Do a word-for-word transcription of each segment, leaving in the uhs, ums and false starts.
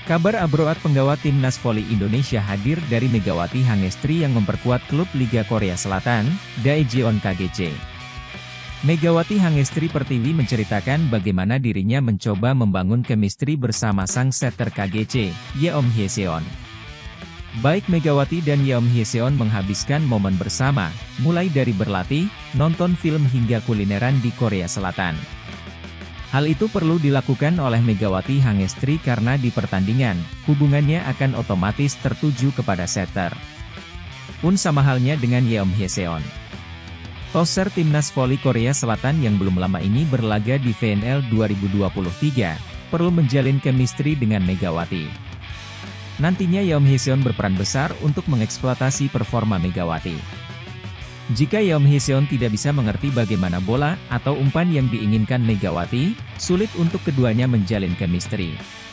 Kabar abroad penggawa Timnas Voli Indonesia hadir dari Megawati Hangestri yang memperkuat klub Liga Korea Selatan, Daejeon K G C. Megawati Hangestri Pertiwi menceritakan bagaimana dirinya mencoba membangun chemistry bersama sang setter K G C, Yeom Hyeseon. Baik Megawati dan Yeom Hyeseon menghabiskan momen bersama, mulai dari berlatih, nonton film hingga kulineran di Korea Selatan. Hal itu perlu dilakukan oleh Megawati Hangestri karena di pertandingan, hubungannya akan otomatis tertuju kepada setter. Pun sama halnya dengan Yeom Hyeseon. Toser Timnas Voli Korea Selatan yang belum lama ini berlaga di V N L dua ribu dua puluh tiga, perlu menjalin chemistry dengan Megawati. Nantinya Yeom Hyeseon berperan besar untuk mengeksploitasi performa Megawati. Jika Yeom Hyeseon tidak bisa mengerti bagaimana bola atau umpan yang diinginkan Megawati, sulit untuk keduanya menjalin chemistry.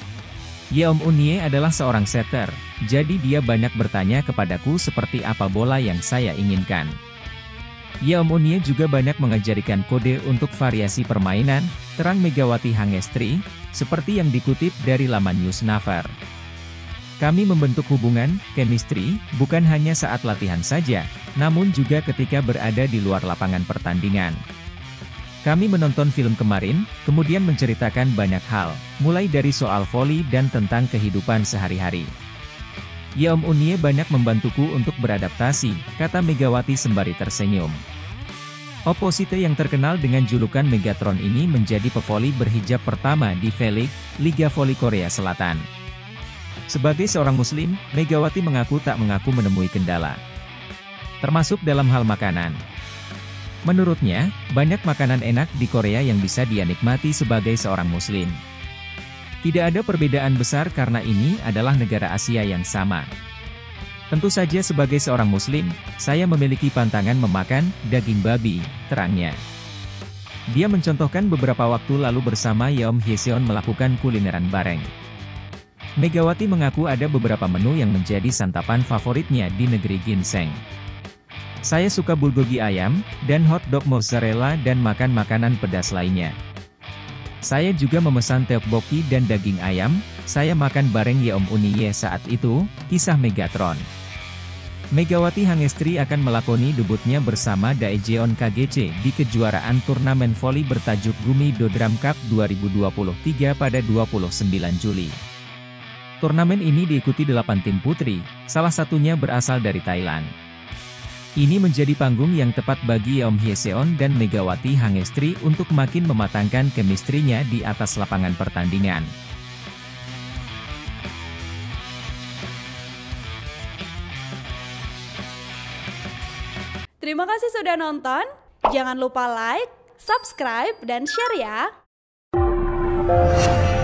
Yeom Unie adalah seorang setter, jadi dia banyak bertanya kepadaku seperti apa bola yang saya inginkan. Yeom Unie juga banyak mengajarikan kode untuk variasi permainan, terang Megawati Hangestri, seperti yang dikutip dari laman Newsnaver. Kami membentuk hubungan, chemistry, bukan hanya saat latihan saja, namun juga ketika berada di luar lapangan pertandingan. Kami menonton film kemarin, kemudian menceritakan banyak hal, mulai dari soal voli dan tentang kehidupan sehari-hari. Yeom Unie banyak membantuku untuk beradaptasi, kata Megawati sembari tersenyum. Opposite yang terkenal dengan julukan Megatron ini menjadi pevoli berhijab pertama di V-League, Liga Voli Korea Selatan. Sebagai seorang muslim, Megawati mengaku tak mengaku menemui kendala, termasuk dalam hal makanan. Menurutnya, banyak makanan enak di Korea yang bisa dia nikmati sebagai seorang muslim. Tidak ada perbedaan besar karena ini adalah negara Asia yang sama. Tentu saja sebagai seorang muslim, saya memiliki pantangan memakan daging babi, terangnya. Dia mencontohkan beberapa waktu lalu bersama Yeom Hyeseon melakukan kulineran bareng. Megawati mengaku ada beberapa menu yang menjadi santapan favoritnya di negeri ginseng. Saya suka bulgogi ayam, dan hot dog mozzarella dan makan makanan pedas lainnya. Saya juga memesan tteokbokki dan daging ayam, saya makan bareng Yeom Unie saat itu, kisah Megatron. Megawati Hangestri akan melakoni debutnya bersama Daejeon K G C di kejuaraan turnamen voli bertajuk Gumi Dodram Cup dua ribu dua puluh tiga pada dua puluh sembilan Juli. Turnamen ini diikuti delapan tim putri, salah satunya berasal dari Thailand. Ini menjadi panggung yang tepat bagi Yeom Hyeseon dan Megawati Hangestri untuk makin mematangkan chemistry-nya di atas lapangan pertandingan. Terima kasih sudah nonton, jangan lupa like, subscribe, dan share ya!